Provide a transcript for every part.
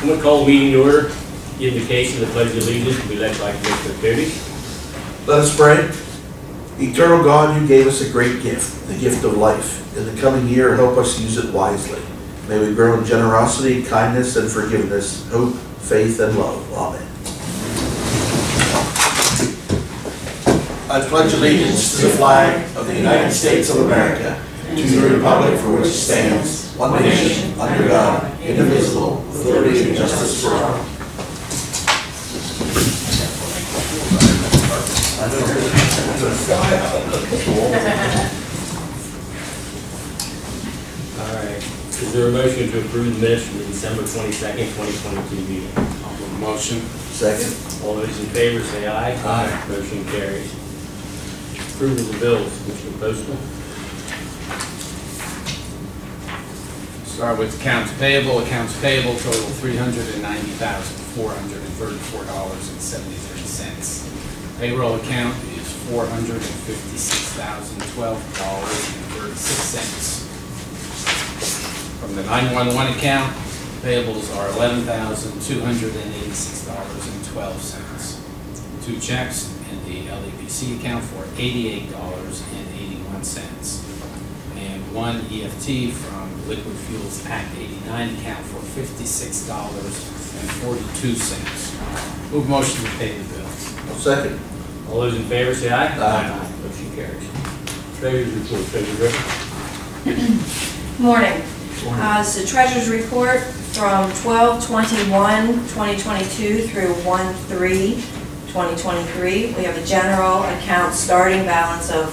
I'm going to call the meeting to order. The invocation of the Pledge of Allegiance will be led by Commissioner Cody. Let us pray. Eternal God, you gave us a great gift, the gift of life. In the coming year, help us use it wisely. May we grow in generosity, kindness, and forgiveness, hope, faith, and love. Amen. I pledge allegiance to the flag of the United States of America, to the republic for which it stands, one nation, under God, indivisible, with liberty and justice for all. Alright. Is there a motion to approve the minutes from the December 22nd, 2022 meeting? Motion. Second. All those in favor say aye. Aye. Motion carries. Approval of the bills, Mr. Postal. Start with accounts payable. Accounts payable total $390,434.73. Payroll account is $456,012.36. From the 911 account, payables are $11,286.12. Two checks in the LEPC account for $88.81. And one EFT from Liquid Fuels Act 89 account for $56.42. Move motion to pay the bills. Second. All those in favor say aye. Aye. Motion carries. Treasurer's report, Treasurer Griffin. Morning. So Treasurer's report from 12/21/2022 through 1/3/2023. We have a general account starting balance of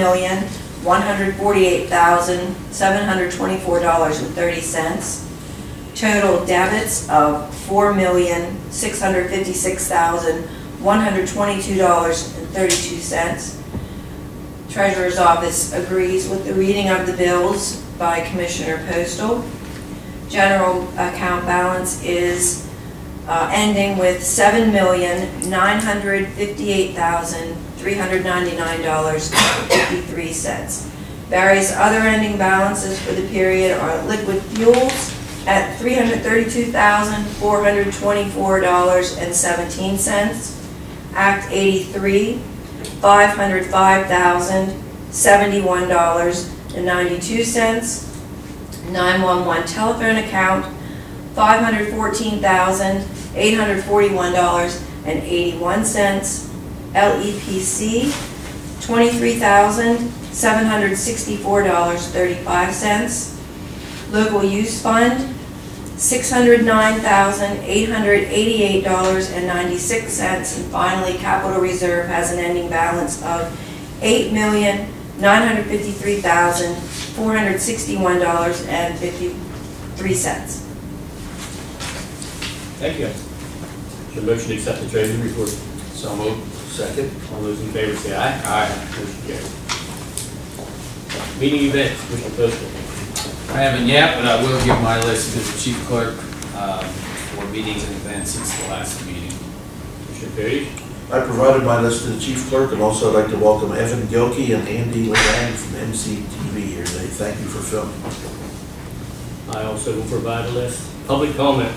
$4,148,724.30. Total debits of $4,656,122.32. Treasurer's office agrees with the reading of the bills by Commissioner Postal. General account balance is ending with $7,958,399.53. Various other ending balances for the period are liquid fuels at $332,424.17. Act 83, $505,071.92. 911 telephone account, $514,841.81. LEPC, $23,764.35. Local use fund, $609,888.96. And finally, capital reserve has an ending balance of $8,953,461.53. Thank you. Is there a motion to accept the Treasurer's report? So moved. Second. All those in favor say aye. Aye. Motion carries. Meeting events, Mr. Postal. I haven't yet, but I will give my list to the chief clerk for meetings and events since the last meeting. Mr. Cody. I provided my list to the chief clerk, and also I'd like to welcome Evan Gilkey and Andy Leang from MCTV here today. Thank you for filming. I also will provide a list. Public comment.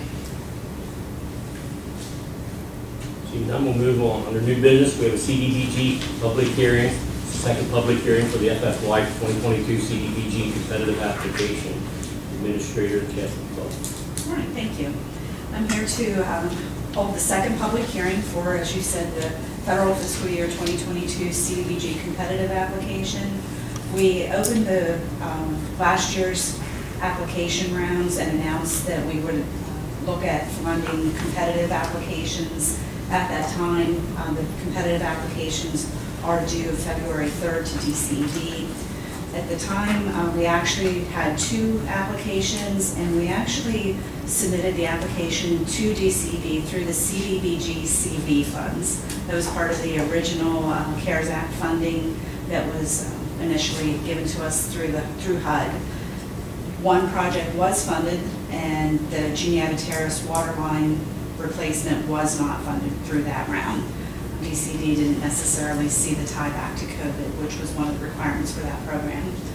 See, now we'll move on. Under new business, we have a CDBG public hearing, second public hearing for the FFY 2022 CDBG competitive application. Administrator Kathy Clark. All right, thank you. I'm here to hold the second public hearing for, as you said, the federal fiscal year 2022 CDBG competitive application. We opened the last year's application rounds and announced that we would look at funding competitive applications. At that time, the competitive applications are due February 3rd to DCD. At the time, we actually had 2 applications, and we actually submitted the application to DCD through the CDBG CV funds. That was part of the original CARES Act funding that was initially given to us through HUD. One project was funded, and the Juniata Terrace water line replacement was not funded through that round. DCD didn't necessarily see the tie back to COVID, which was one of the requirements for that program.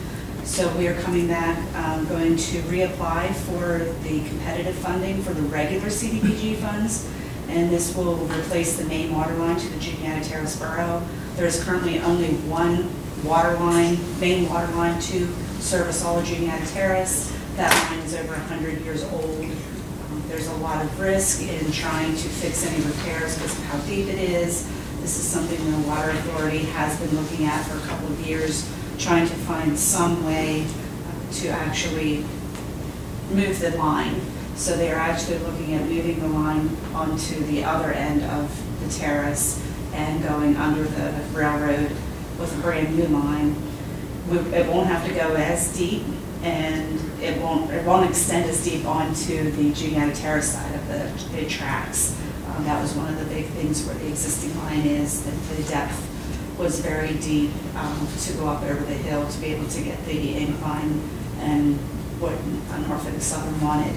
So we are coming back, going to reapply for the competitive funding for the regular CDBG funds, and this will replace the main water line to the Juniata Terrace Borough. There is currently only one water line, main water line to service all of Juniata Terrace. That line is over 100 years old. There's a lot of risk in trying to fix any repairs because of how deep it is. This is something the Water Authority has been looking at for a couple of years, trying to find some way to actually move the line. So they are actually looking at moving the line onto the other end of the terrace and going under the railroad with a brand new line. It won't have to go as deep, and it won't extend as deep onto the Juniata Terrace side of the tracks. That was one of the big things where the existing line is, that the depth was very deep to go up over the hill to be able to get the incline and what Norfolk Southern wanted.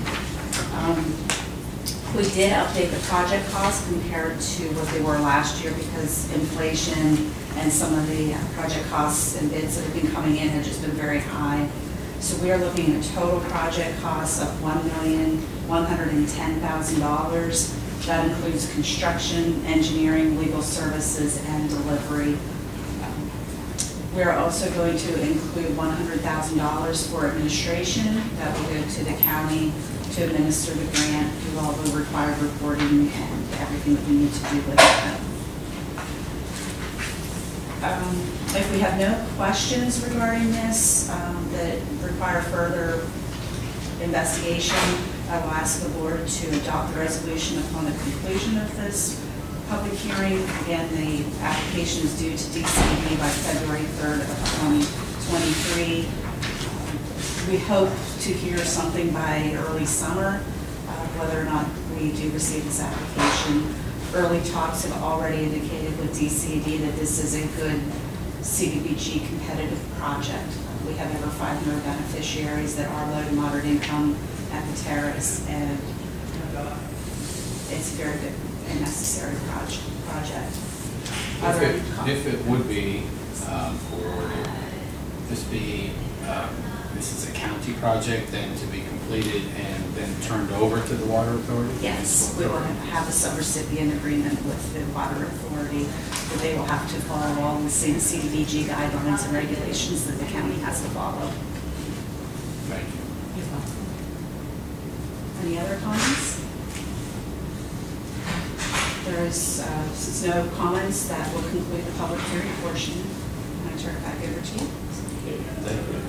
We did update the project costs compared to what they were last year because inflation and some of the project costs and bids that have been coming in have just been very high. So we are looking at a total project cost of $1,110,000. That includes construction, engineering, legal services, and delivery. We're also going to include $100,000 for administration. That will go to the county to administer the grant, do all the required reporting and everything that we need to do with it. If we have no questions regarding this that require further investigation, I will ask the board to adopt the resolution upon the conclusion of this public hearing. Again, the application is due to DCED by February 3rd of 2023. We hope to hear something by early summer, whether or not we do receive this application. Early talks have already indicated with DCED that this is a good CDBG competitive project. We have over 500 beneficiaries that are low to moderate income at the terrace, and it's a very good and necessary project. If it would be, this is a county project then to be completed and then turned over to the Water Authority? Yes, we will have a subrecipient agreement with the Water Authority, but they will have to follow all the same CDBG guidelines and regulations that the county has to follow. Thank you. You're welcome. Any other comments? Since no comments, that will conclude the public hearing portion. I'm going to turn it back over to you. Okay, thank you.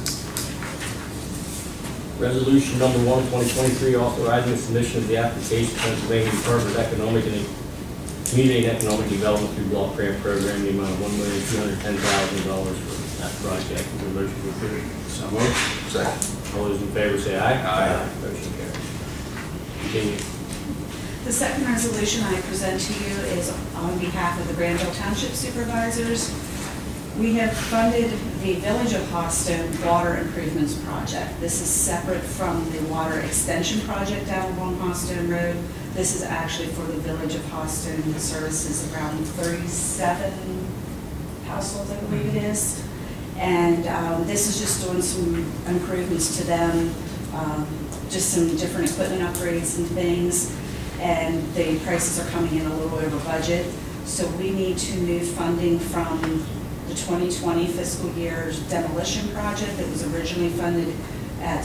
Resolution number 1, 2023, authorizing submission of the application to Pennsylvania Department of Economic and Community and Economic Development through block grant program, the amount of $1,210,000 for that project. Is there a motion to approve? So moved. Second. All those in favor say aye. Aye. Motion carries. Continue. The second resolution I present to you is on behalf of the Granville Township Supervisors. We have funded the Village of Hawstone Water Improvements Project. This is separate from the water extension project down along Hawstone Road. This is actually for the Village of Hawstone. It services around 37 households, I believe it is. And this is just doing some improvements to them, just some different equipment upgrades and things. And the prices are coming in a little over budget. So we need to move funding from the 2020 fiscal year's demolition project that was originally funded at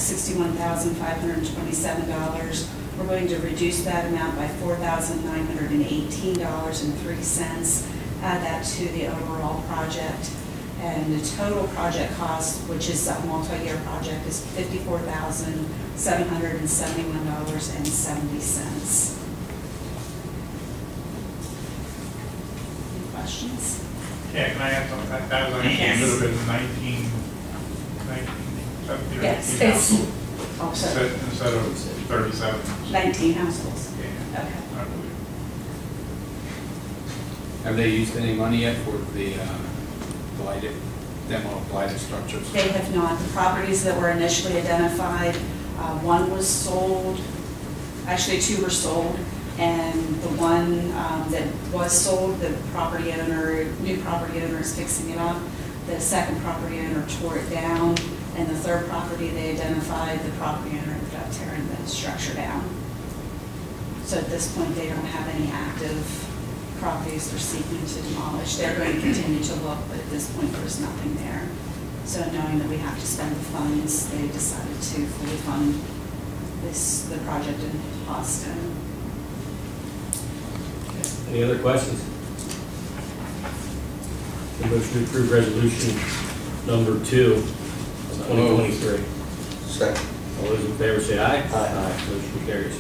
$61,527. We're going to reduce that amount by $4,918.03, add that to the overall project. And the total project cost, which is a multi-year project, is $54,771.70. Any questions? Yeah, can I add something? That was Yes. a little bit of 17 Yes, it's, households oh, sorry, instead of 37. 19 households. Yeah, Okay. I believe. Have they used any money yet for the demo of blighted structures? They have not. The properties that were initially identified, one was sold, actually 2 were sold, and the one that was sold, the property owner, new property owner is fixing it up. The second property owner tore it down And the third property they identified, the property owner ended up tearing the structure down. So at this point, they don't have any active properties they're seeking to demolish. They're going to continue to look, but at this point, there's nothing there. So knowing that we have to spend the funds, they decided to fully fund the project in Boston. Any other questions? A motion to approve resolution number 2 of 2023. Second. All those in favor say aye. Aye. Motion carries.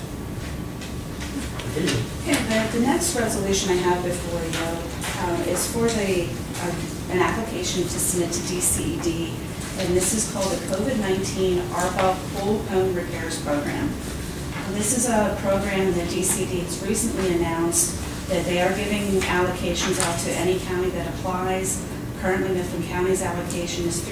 Okay, the next resolution I have before you is for an application to submit to DCED, and this is called the COVID-19 ARPA Whole Home Repairs Program. This is a program that DCED has recently announced that they are giving allocations out to any county that applies. Currently, Mifflin County's allocation is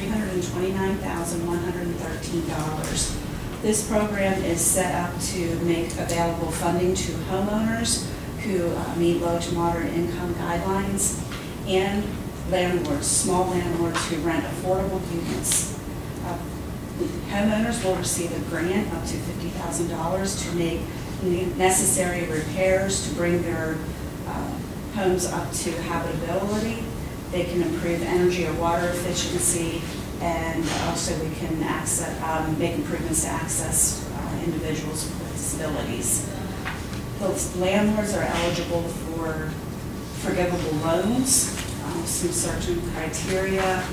$329,113. This program is set up to make available funding to homeowners who meet low to moderate income guidelines and landlords, small landlords who rent affordable units. Homeowners will receive a grant up to $50,000 to make necessary repairs to bring their homes up to habitability. They can improve energy or water efficiency, and also we can make improvements to access individuals with disabilities. Both landlords are eligible for forgivable loans, some certain criteria.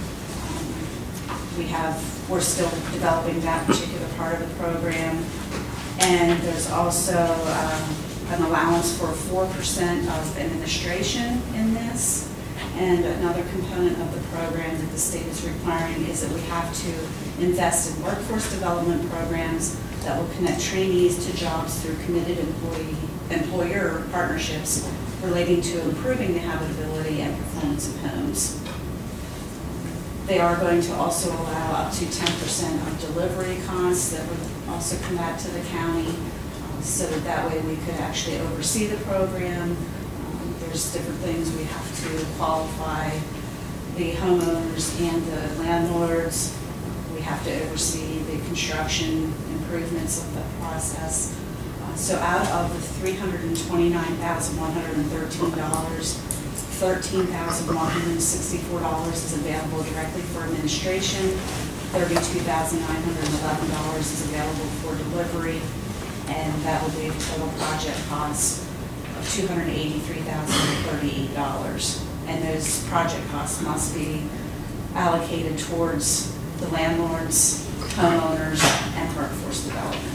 We're still developing that particular part of the program. And there's also an allowance for 4% of administration in this. And another component of the program that the state is requiring is that we have to invest in workforce development programs that will connect trainees to jobs through committed employer partnerships relating to improving the habitability and performance of homes. They are going to also allow up to 10% of delivery costs that would also come back to the county, so that way we could actually oversee the program. There's different things we have to qualify the homeowners and the landlords. We have to oversee the construction improvements of the process. So out of the $329,113, $13,164 is available directly for administration. $32,911 is available for delivery, and that will be a total project cost of $283,038. And those project costs must be allocated towards the landlords, homeowners, and workforce development.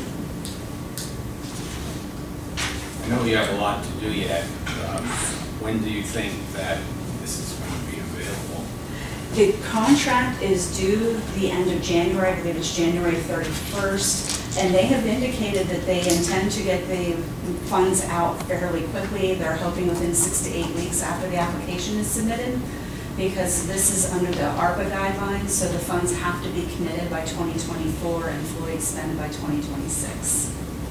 I know you have a lot to do yet. When do you think that this is going to be available? The contract is due the end of January. I believe it's January 31st. And they have indicated that they intend to get the funds out fairly quickly. They're hoping within 6 to 8 weeks after the application is submitted, because this is under the ARPA guidelines, so the funds have to be committed by 2024 and fully expended by 2026.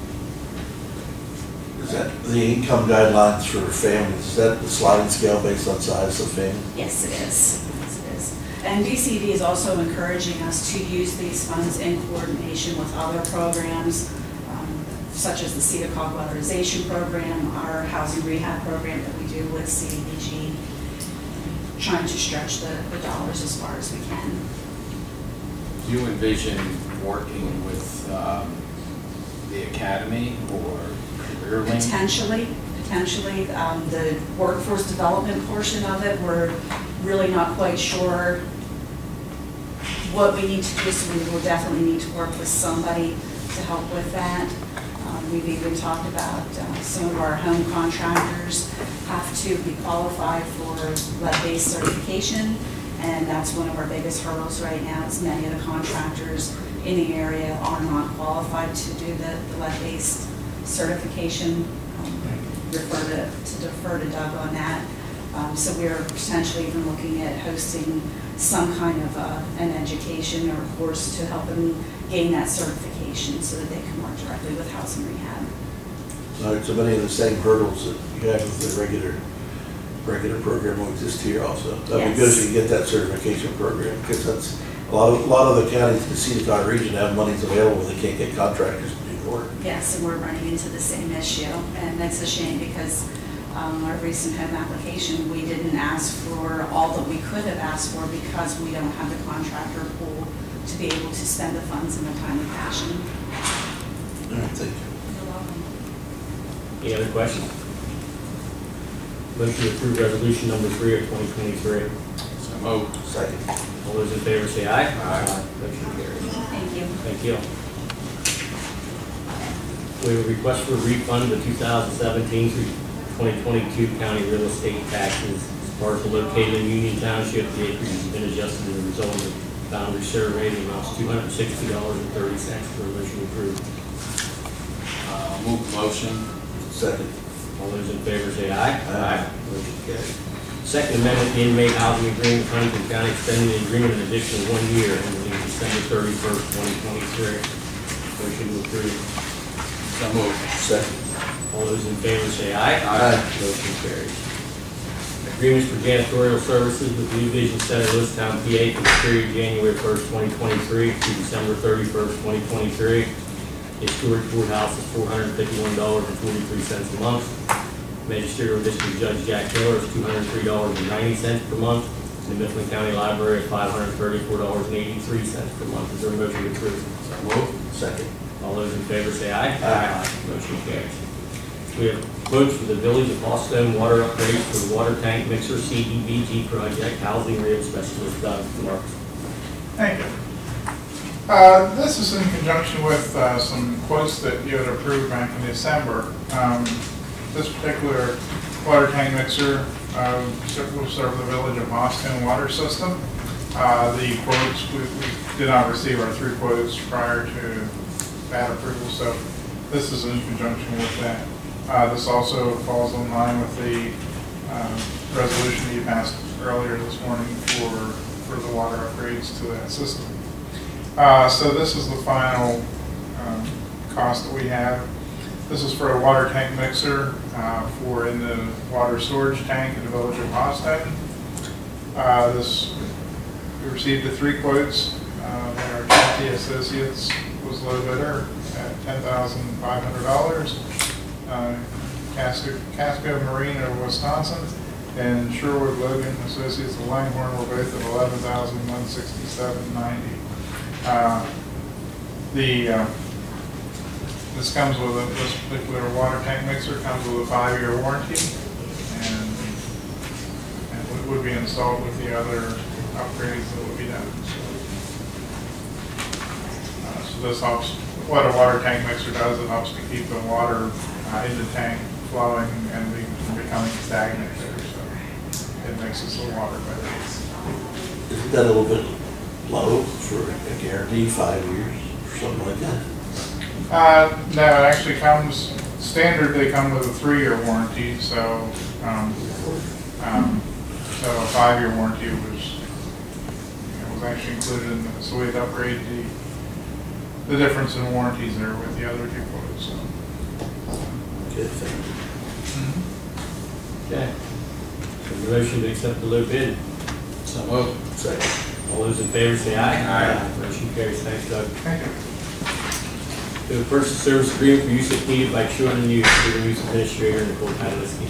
Is that the income guidelines for families? Is that the sliding scale based on size of family? Yes, it is. Yes, it is. And DCD is also encouraging us to use these funds in coordination with other programs, such as the CEDACOG weatherization program, our housing rehab program that we do with CDBG, trying to stretch the dollars as far as we can. Do you envision working with the academy or career link? Potentially. The workforce development portion of it, we're really not quite sure what we need to do, so we will definitely need to work with somebody to help with that. We've even talked about some of our home contractors have to be qualified for lead-based certification, and that's one of our biggest hurdles right now, is many of the contractors in the area are not qualified to do the lead-based certification. Defer to Doug on that. So we're potentially even looking at hosting some kind of an education or a course to help them gain that certification so that they can work directly with housing rehab. So many of the same hurdles that you have with the regular program will exist here also. That'd be good if you get that certification program, because that's a A lot of the counties in the Seneca region have monies available, they can't get contractors to do the work. Yes, and we're running into the same issue, and that's a shame because our recent home application, we didn't ask for all that we could have asked for because we don't have the contractor pool to be able to spend the funds in a timely fashion. All right, thank you. You're welcome. Any other questions? Motion to approve resolution number 3 of 2023. So moved. Second. All those in favor say aye. Aye. Motion carries. Thank you. Thank you. We have a request for a refund of the 2017 through 2022 county real estate taxes. Parcel located in Union Township, the acreage has been adjusted as a result of boundary survey. The amount's $260.30 for a motion approved. Move the motion. Second. All those in favor say aye. Aye. Motion carries. Second amendment, the inmate housing agreement, Huntington County extending the agreement an additional 1 year ending December 31st, 2023. Motion to approve. So moved. Second. All those in favor say aye. Aye. Motion carries. Agreements for janitorial services with New Vision Center, Lewistown, PA for the period January 1st, 2023 through December 31st, 2023. The Stewart Courthouse is $451.43 a month. Magisterial District Judge Jack Miller is $203.90 per month. And the Mifflin County Library is $534.83 per month. Is there a motion to approve? So moved. Second. All those in favor say aye. Aye. Motion carries. We have quotes for the Village of Boston water upgrades for the water tank mixer CDBG project. Housing Rehab Specialist Doug Marks. Thank you. This is in conjunction with some quotes that you had approved back in December. This particular water tank mixer will serve the Village of Boston water system. The quotes, we did not receive our 3 quotes prior to that approval, so this is in conjunction with that. This also falls in line with the resolution you passed earlier this morning for the water upgrades to that system. So this is the final cost that we have. This is for a water tank mixer for in the water storage tank in the Village of Boston. We received the 3 quotes. Our County Associates was low bidder at $10,500. Casco Marine of Wisconsin and Sherwood Logan Associates of Langhorne were both at $11,167.90. This comes with this particular water tank mixer comes with a 5-year warranty, and it would be installed with the other upgrades that would be done. So this helps. What a water tank mixer does, it helps to keep the water in the tank flowing and from becoming stagnant there. So it makes us a water better. Isn't that a little bit low for a guarantee, 5 years or something like that? No, it actually comes standard. They come with a 3-year warranty, so so a 5-year warranty was actually included in this. So we had to upgrade the difference in warranties there with the other 2 quotes. So. Good thing. Okay. So the motion to accept the low bid. So moved. Second. All those in favor say aye. Aye. Motion carries. Thanks, Doug. Thank you. We have a purchase service agreement for use if needed by children and youth for the use administrator Nicole Padalski.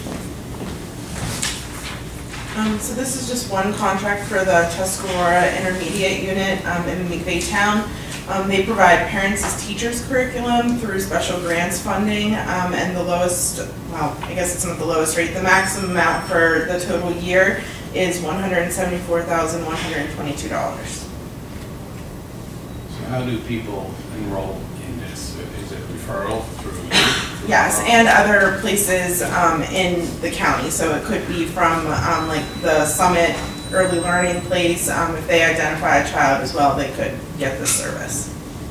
So this is just one contract for the Tuscarora Intermediate Unit in McVeigh. They provide parents as teachers curriculum through special grants funding, and the lowest, well, I guess it's not the lowest rate, the maximum amount for the total year is $174,122. So how do people enroll in this? Is it referral through? Yes, and other places in the county. So it could be from like the Summit Early Learning Place. If they identify a child as well, they could get this service.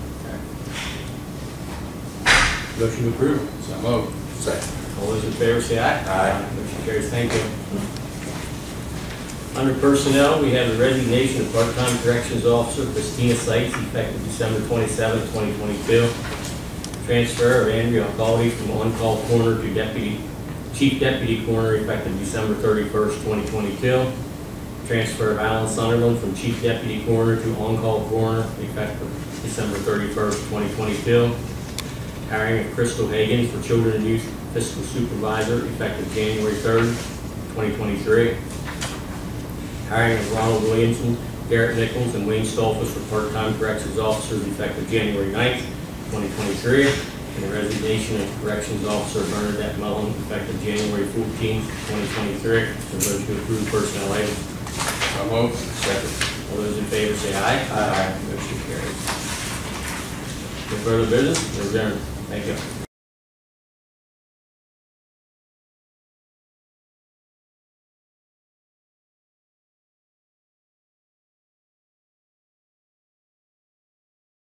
Motion to approve. So moved. Second. All those in favor say aye. Aye. Motion carries. Thank you. Under personnel, we have the resignation of part-time corrections officer Christina Seitz effective December 27, 2022. Transfer of Andrea Alcalde from on-call coroner to chief deputy coroner effective December 31st, 2022. Transfer of Alan Sunderland from Chief Deputy Coroner to On-Call Coroner effective December 31st, 2022. Hiring of Crystal Hagan for Children and Youth Fiscal Supervisor effective January 3rd, 2023. Hiring of Ronald Williamson, Garrett Nichols, and Wayne Stolfus for part-time corrections officers effective January 9th, 2023. And the resignation of Corrections Officer Bernadette Mullen effective January 14th, 2023. So those to approve personnel items. So moved. Second. All those in favor say aye. Aye. Motion carries. No further business, we're adjourned. Thank you.